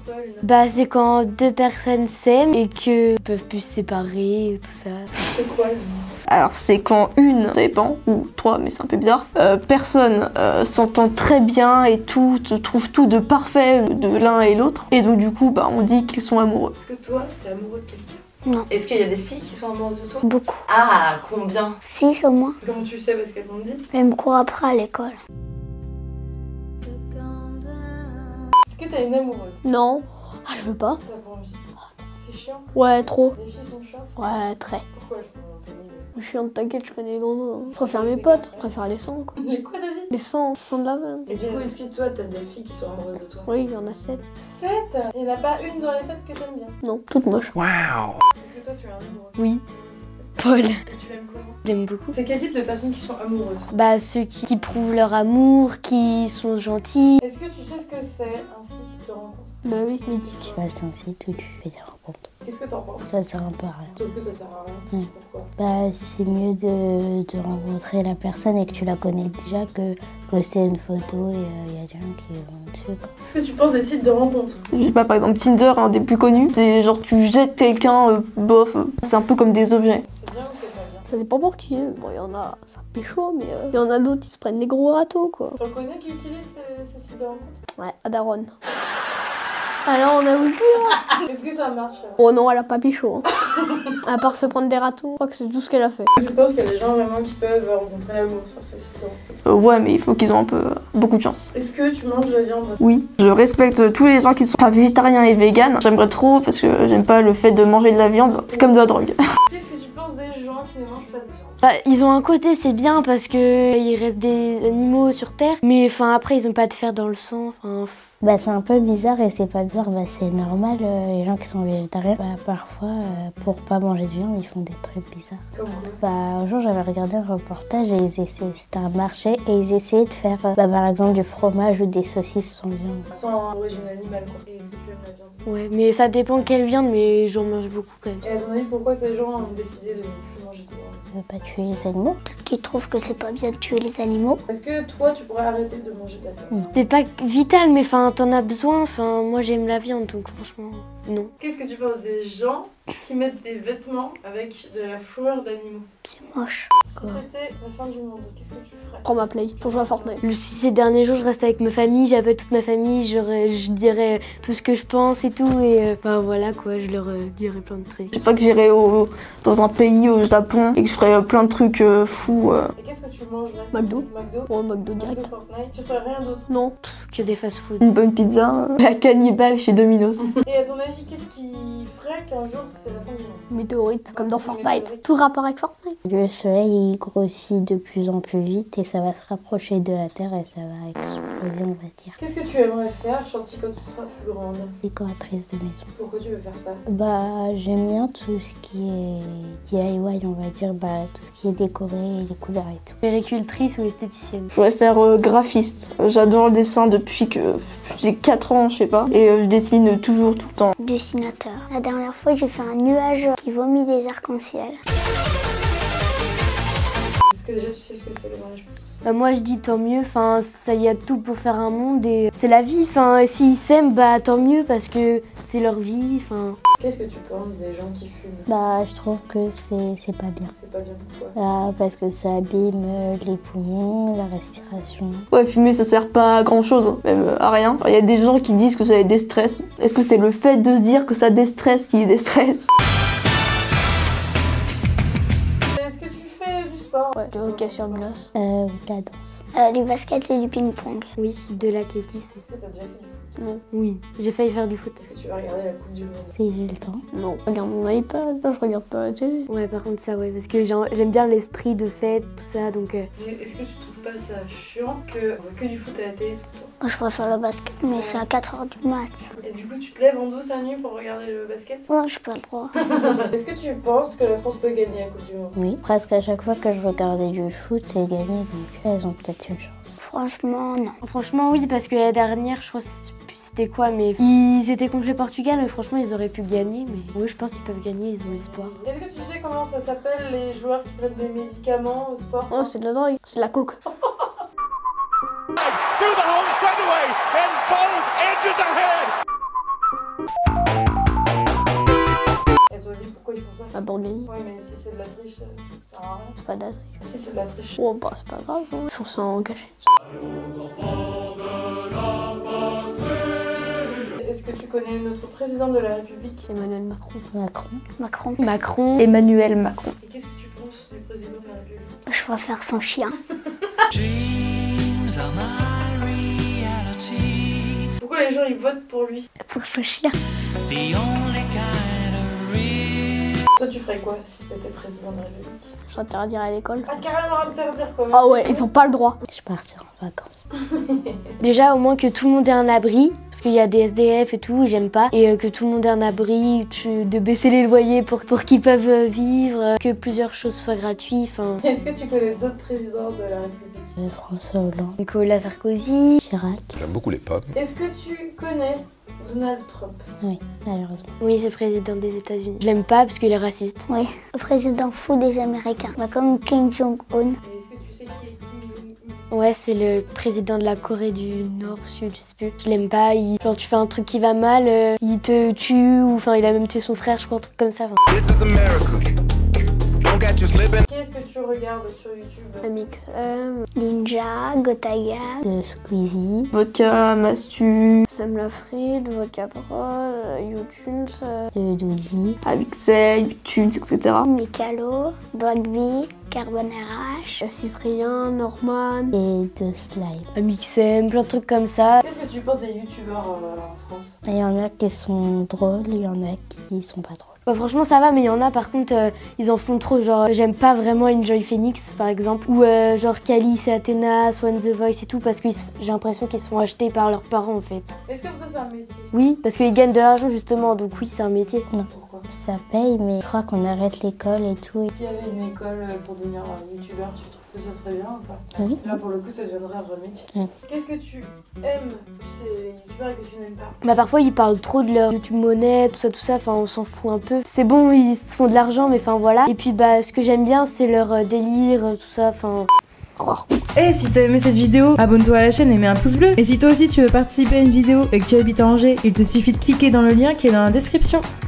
toi, Luna? Bah c'est quand deux personnes s'aiment et que peuvent plus se séparer, tout ça. C'est quoi, Luna? Alors c'est quand une, ça dépend, ou trois, mais c'est un peu bizarre, personne s'entend très bien et tout, trouve tout de parfait de l'un et l'autre. Et donc du coup, bah, on dit qu'ils sont amoureux. Est-ce que toi, t'es amoureux de quelqu'un? Non. Est-ce qu'il y a des filles qui sont amoureuses de toi? Beaucoup. Ah, combien? 6 au moins. Comment tu sais? Parce qu'elles t'ont dit? Elle me court après à l'école. Est-ce que t'as une amoureuse? Non. Ah je veux pas. T'as pas envie? C'est chiant. Ouais trop. Les filles sont chiantes? Ouais très. Pourquoi elles sont un peu mignonnes? Je suis en t'inquiète, je connais les grands mots. Je préfère mes potes, je préfère les sangs quoi. Mais quoi t'as dit? Les sangs de la veine. Et du coup, est-ce que toi, t'as des filles qui sont amoureuses de toi? Oui, il y en a 7. 7? Il n'y en a pas une dans les 7 que t'aimes bien? Non, toutes moches. Est-ce que toi, tu es un amoureux? Oui. Paul. Et tu l'aimes comment? J'aime beaucoup. C'est quel type de personnes qui sont amoureuses? Bah ceux qui prouvent leur amour, qui sont gentils. Est-ce que tu sais ce que c'est un site de rencontre? Bah oui, médic. Bah, c'est un site où tu fais des rencontres. Qu'est-ce que t'en penses? Ça sert un peu à rien. Sauf que ça sert à rien. Mm. Pourquoi? Bah, c'est mieux de rencontrer la personne et que tu la connais déjà que poster une photo et il y a des gens qui vont dessus, quoi. Qu'est-ce que tu penses des sites de rencontres? Je sais pas, par exemple Tinder, un des plus connus, c'est genre tu jettes quelqu'un, bof, c'est un peu comme des objets. C'est bien ou c'est pas bien? Ça dépend pour qui. Bon, il y en a, ça pécho, mais il y en a d'autres qui se prennent les gros râteaux quoi. T'en connais qui utilisent ces sites de rencontres? Ouais, à Daronne. Alors on a vu plus. Est-ce que ça marche? Alors Oh non, elle a pas pécho. Hein. À part se prendre des râteaux, je crois que c'est tout ce qu'elle a fait. Je pense qu'il y a des gens vraiment qui peuvent rencontrer l'amour sur ces sites de rencontres. Ouais, mais il faut qu'ils ont un peu beaucoup de chance. Est-ce que tu manges de la viande? Oui, je respecte tous les gens qui sont pas végétariens et véganes. J'aimerais trop parce que j'aime pas le fait de manger de la viande. C'est comme de la drogue. Qu'est-ce que tu penses des gens qui ne mangent pas de viande? Bah, ils ont un côté, c'est bien parce que il reste des animaux sur Terre, mais enfin après ils ont pas de fer dans le sang. Enfin, Bah, c'est un peu bizarre et c'est pas bizarre, bah, c'est normal. Les gens qui sont végétariens, bah, parfois, pour pas manger de viande, ils font des trucs bizarres. Comment? Bah, un jour, j'avais regardé un reportage et c'était un marché et ils essayaient de faire, bah, par exemple, du fromage ou des saucisses sans viande. Sans origine animale, quoi. Et est-ce que tu aimes la viande? ouais, mais ça dépend quelle viande, mais j'en mange beaucoup quand même. Et à ton avis, pourquoi ces gens ont décidé de ne plus manger de viande? Pas tuer les animaux. Peut-être qu'ils trouvent que c'est pas bien de tuer les animaux. Est-ce que toi, tu pourrais arrêter de manger de la viande? C'est pas vital, mais enfin t'en as besoin. Enfin moi j'aime la viande, donc franchement non. Qu'est-ce que tu penses des gens qui mettent des vêtements avec de la fourrure d'animaux? C'est moche. Si c'était la fin du monde, qu'est-ce que tu ferais? Prends ma play pour jouer à Fortnite. Si ces derniers jours je reste avec ma famille, j'appelle toute ma famille, je dirais tout ce que je pense et tout, et bah voilà quoi, je leur dirais plein de trucs. Je sais pas que j'irais dans un pays au Japon et que je ferais plein de trucs fous. Et qu'est-ce que tu mangerais? McDo. McDo? Oh McDo McDo, direct. Fortnite? Tu ferais rien d'autre? Non, que des fast-food. Une bonne pizza, la cannibale chez Domino's. Et à ton avis, qu'est-ce qui ferait qu'un jour c'est la fin du monde? Météorite, comme dans Fortnite. Tout rapport avec Fortnite. Le soleil, il grossit de plus en plus vite et ça va se rapprocher de la Terre et ça va exploser, on va dire. Qu'est-ce que tu aimerais faire, Chanty, quand tu seras plus grande? Décoratrice de maison. Pourquoi tu veux faire ça? Bah, j'aime bien tout ce qui est DIY, on va dire, bah, tout ce qui est décoré, les couleurs et tout. Péricultrice ou esthéticienne. Je voudrais faire graphiste. J'adore le dessin depuis que j'ai 4 ans, je sais pas. Et je dessine toujours, tout le temps. Dessinateur. La dernière fois, j'ai fait un nuage qui vomit des arcs-en-ciel. Est-ce que déjà tu sais ce que c'est le mariage? Bah moi je dis tant mieux, enfin ça y a tout pour faire un monde et c'est la vie, enfin s'ils s'aiment bah tant mieux parce que c'est leur vie, enfin. Qu'est-ce que tu penses des gens qui fument? Bah, je trouve que c'est pas bien. C'est pas bien, pourquoi? Ah, parce que ça abîme les poumons, la respiration. Ouais, fumer ça sert pas à grand chose, même à rien. Il y a des gens qui disent que ça déstresse. Est-ce que c'est le fait de se dire que ça déstresse qui déstresse? Est-ce que tu fais du sport? Ouais, du hockey sur glace. La danse. Du basket et du ping-pong. Oui, de l'athlétisme. Est-ce que t'as déjà fait du foot? Non. Oui, j'ai failli faire du foot. Est-ce que tu vas regarder la Coupe du Monde? Si j'ai le temps. Non, je regarde mon iPad, je regarde pas la télé. Ouais, par contre ça ouais, parce que j'aime bien l'esprit de fête, tout ça, donc... Mais est-ce que tu trouves pas ça chiant qu'on voit que du foot à la télé tout le temps? Moi, je préfère le basket, mais c'est à 4h du mat. Et du coup, tu te lèves en douce à nuit pour regarder le basket? Oh, j'ai pas le droit. Est-ce que tu penses que la France peut gagner la Coupe du Monde? Oui, presque à chaque fois que je regardais du foot, c'est gagné, donc elles ont peut-être une chance. Franchement, non. Franchement oui, parce que la dernière, je crois c'était quoi, mais ils étaient contre le Portugal, mais franchement ils auraient pu gagner, mais oui je pense qu'ils peuvent gagner, ils ont espoir. Est-ce que tu sais comment ça s'appelle les joueurs qui prennent des médicaments au sport? Oh c'est de la drogue, c'est de la coke. Through the home straight away, and Bold edges ahead. Lamborghini. Ouais, mais si c'est de la triche, ça sert à rien. C'est pas de la triche. Si c'est de la triche. Oh bah c'est pas grave, hein. Ils font ça en cachet. Est-ce que tu connais notre président de la République? Emmanuel Macron. Macron. Macron. Emmanuel Macron. Et qu'est-ce que tu penses du président de la République? Je préfère son chien. Pourquoi les gens ils votent pour lui? Pour son chien. Toi tu ferais quoi si t'étais président de la République? J'interdirais à l'école. Ah carrément interdire quoi? Ah ouais, ils ont pas le droit. Je partirai en vacances. Déjà, au moins que tout le monde ait un abri, parce qu'il y a des SDF et tout, et j'aime pas. Et que tout le monde ait un abri, de baisser les loyers pour qu'ils peuvent vivre, que plusieurs choses soient gratuites. Enfin, Est-ce que tu connais d'autres présidents de la République? François Hollande. Nicolas Sarkozy. Chirac. J'aime beaucoup les pommes. Est-ce que tu connais Donald Trump? Oui, malheureusement. Oui, c'est le président des États-Unis. Je l'aime pas parce qu'il est raciste. Oui, le président fou des Américains. Bah, comme Kim Jong-un. Et est-ce que tu sais qui est Kim Jong-un? Ouais, c'est le président de la Corée du Nord, Sud, je sais plus. Je l'aime pas. Genre, tu fais un truc qui va mal, il te tue, ou enfin, il a même tué son frère, je crois, un truc comme ça. Qui est-ce que tu regardes sur YouTube? MXM, Ninja, Gotaga. De Squeezie. Vodka, Mastu, Sam Lafrite, Vodka Prod, YouTunes, De Douzy. Avixay, YouTunes, etc. Mikalo, Dragby, Carbon RH. Cyprien, Norman. Et de Slime. Mixem, plein de trucs comme ça. Qu'est-ce que tu penses des youtubeurs en France? Il y en a qui sont drôles, il y en a qui sont pas drôles. Bah, franchement ça va, mais il y en a par contre ils en font trop, genre j'aime pas vraiment Enjoy Phoenix par exemple, ou genre Calice et Athéna, Swan The Voice et tout, parce que j'ai l'impression qu'ils sont achetés par leurs parents en fait. Est-ce que pour toi c'est un métier? Oui, parce qu'ils gagnent de l'argent justement, donc oui c'est un métier. Pourquoi? Ça paye, mais je crois qu'on arrête l'école et tout. S'il y avait une école pour devenir youtubeur, tu trouves que ça serait bien ou pas? Oui. Là pour le coup ça deviendrait un vrai métier. Oui. Qu'est-ce que tu aimes chez les youtubeurs et que tu n'aimes pas? Bah parfois ils parlent trop de leur YouTube monnaie, tout ça, enfin on s'en fout un peu. C'est bon, ils se font de l'argent, mais enfin voilà. Et puis bah ce que j'aime bien c'est leur délire, tout ça, enfin... Au revoir. Et si t'as aimé cette vidéo, abonne-toi à la chaîne et mets un pouce bleu. Et si toi aussi tu veux participer à une vidéo et que tu habites à Angers, il te suffit de cliquer dans le lien qui est dans la description.